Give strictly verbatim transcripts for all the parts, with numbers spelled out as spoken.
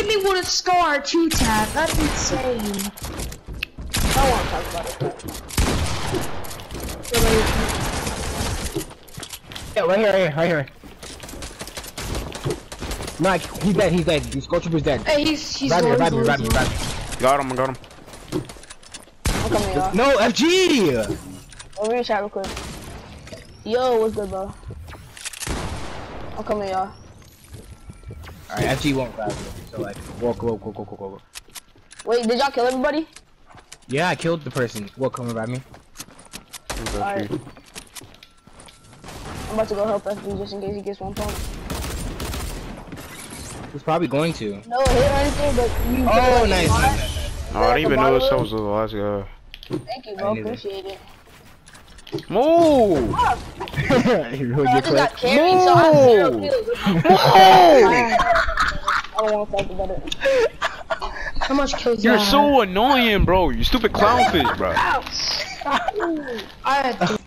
hit me with a scar two tap. That's insane. I don't want to talk about it. Yeah, right here, right here, right here. Mike, he's dead, he's dead. The Skull Trooper's dead. Hey, he's he's Ride me, low, ride me, he's ride me, low. ride me. Got him, I got him. I'm coming, y'all. No, F G! Over here, chat real quick. Yo, what's good, bro? I'm coming, y'all. Alright, F G won't grab me. So, like, walk, walk, walk, walk, walk, walk. Wait, did y'all kill everybody? Yeah, I killed the person. Walk, come grab me. Alright. I'm about to go help F G just in case he gets one pump. He's probably going to. No hit or anything, but you. Oh, nice, nice, nice, nice. Oh, I didn't even notice I was the last guy. Thank you, bro. Appreciate it. Move! You No, really I get just got clipped. carried, so I have zero Move! kills. Move! I don't want to talk about it. How much kills You're you have? so annoying, bro. You stupid clownfish, bro. I had two.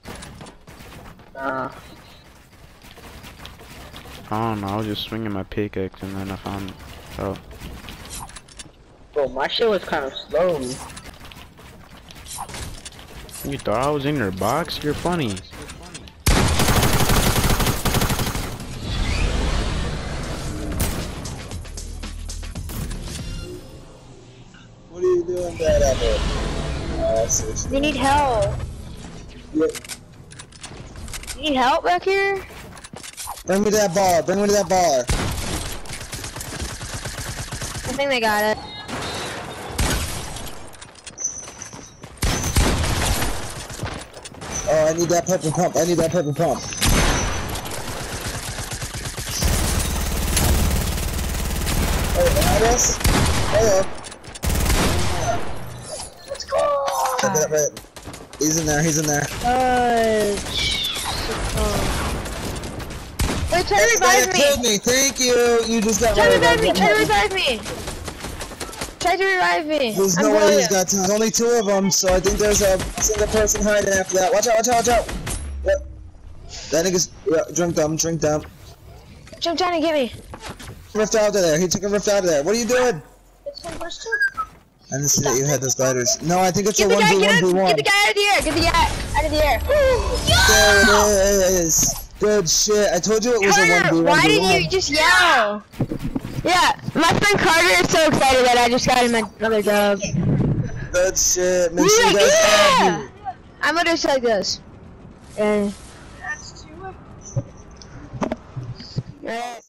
Uh, I don't know. I was just swinging my pickaxe and then I found. Oh. bro, my shit was kind of slow. You thought I was in your box? You're funny. What are you doing, Dad? Out there? Uh, seriously. You need help. Yeah. You need help back here? Bring me to that bar. Bring me to that bar. I think they got it. Oh, I need that pepper pump. I need that pepper pump. Oh, this? Hello. Let's go. Check it up, right. He's in there. He's in there. Fudge. Wait, try to This guy revive me. killed me. Thank you. You just got Try to revived. revive me. Try to revive me. Try to revive me. There's I'm no way going he's got two. There's only two of them, so I think there's a single person hiding after that. Watch out, watch out, watch out. Yep. That nigga's yeah, drink dump, drink dump. Jump down and get me. Rift out of there. He took a rift out of there. What are you doing? It's one verse two. I didn't see that you had the spiders. No, I think it's Get a the one guy, v get, one him, v one. get the guy out of the air. Get the guy out of the air. There it is. Good shit. I told you it was a one v Carter, one. why did you just yell? Yeah, my friend Carter is so excited that I just got him another dub. Good shit. Make sure you Yeah, guys follow yeah. me. I'm gonna say this. And. That's two.